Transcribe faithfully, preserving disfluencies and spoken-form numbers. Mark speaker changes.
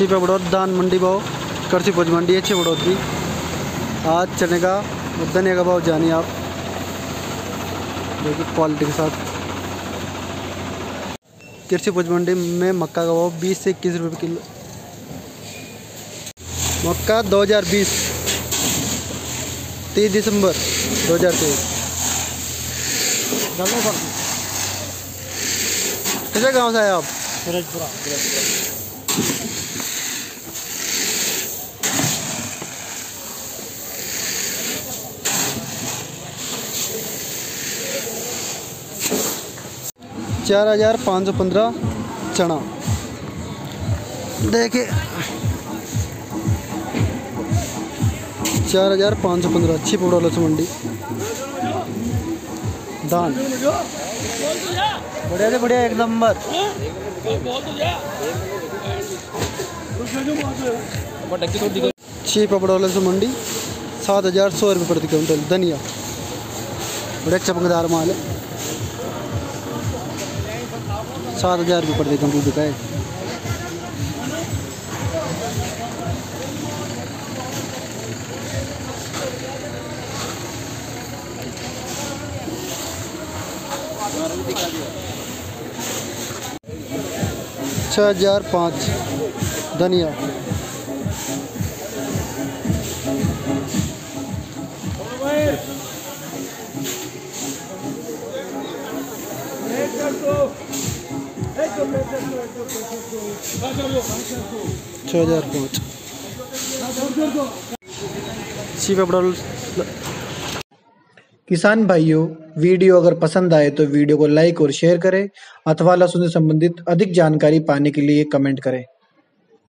Speaker 1: छिपा बढ़ोत धान मंडी भाव कृषि उपज मंडी अच्छी बढ़ोतरी। आज चने का और धनिया का भाव जानिए आप, देखिए क्वालिटी के साथ। कृषि उपज मंडी में मक्का का भाव बीस से इक्कीस रुपये किलो। मक्का दो हज़ार बीस तीस दिसंबर दो हज़ार तेईस। किसे गाँव से आए आप? फिरोजपुरा। चार हजार पाँच सौ पंद्रह चना, देखिए चार हजार पाँच सौ पंद्रह अच्छी पड़ोला से मंडी। धान बढ़िया से बढ़िया एक नंबर। अच्छी पड़ोला से मंडी सात हजार सौ रुपये प्रति क्विंटल। धनिया बड़े चमकदार माल है, सात हजार रुपये प्रति क्विंटल बिका है। छः हजार पाँच धनिया। छः हजार पाँच
Speaker 2: किसान भाइयों, वीडियो अगर पसंद आए तो वीडियो को लाइक और शेयर करें अथवा लहसुन से संबंधित अधिक जानकारी पाने के लिए कमेंट करें।